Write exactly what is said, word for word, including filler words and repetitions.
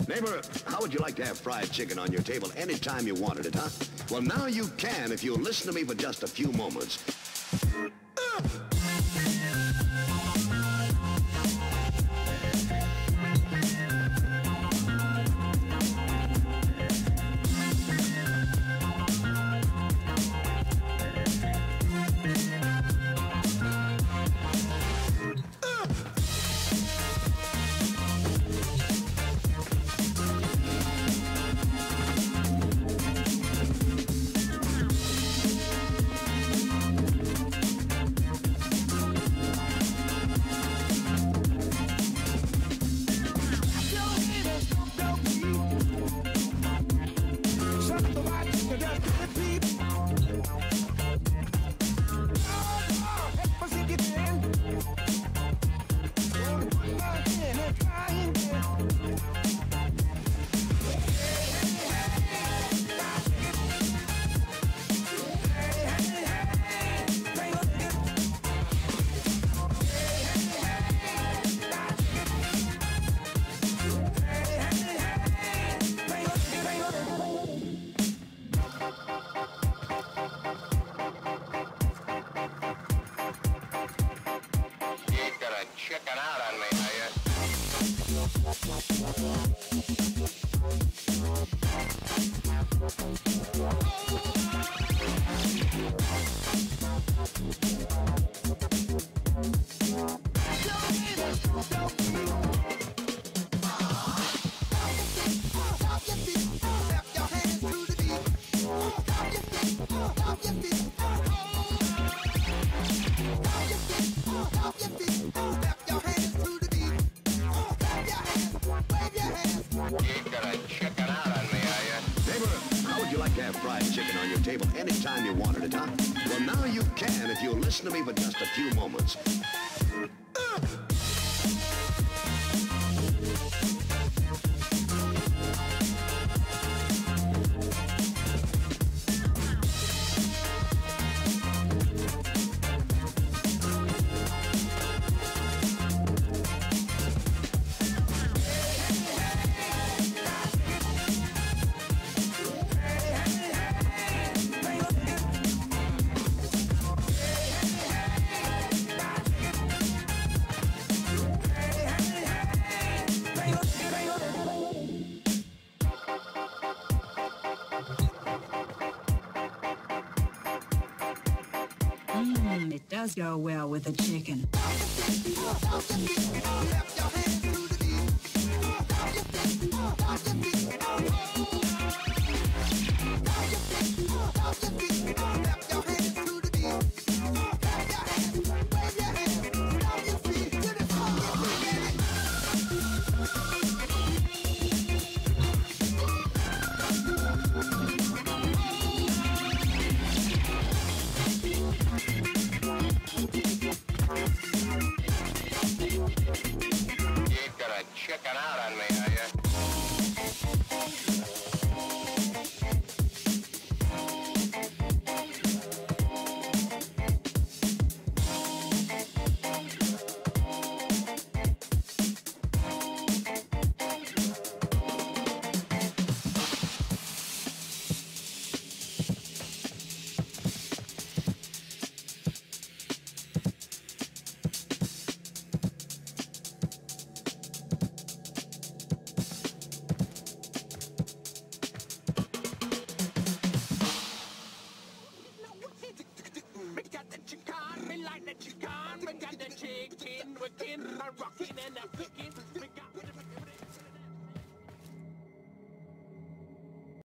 Neighbor, how would you like to have fried chicken on your table anytime you wanted it, huh? Well, now you can if you'll listen to me for just a few moments. Chicken out on me, are you? Chicken on your table anytime you wanted it, huh? Well, now you can if you'll listen to me for just a few moments. Mmm, it does go well with the chicken. Chicken out on me, are you? We got the chicken, we got the chicken, we're getting a rockin' and a cooking.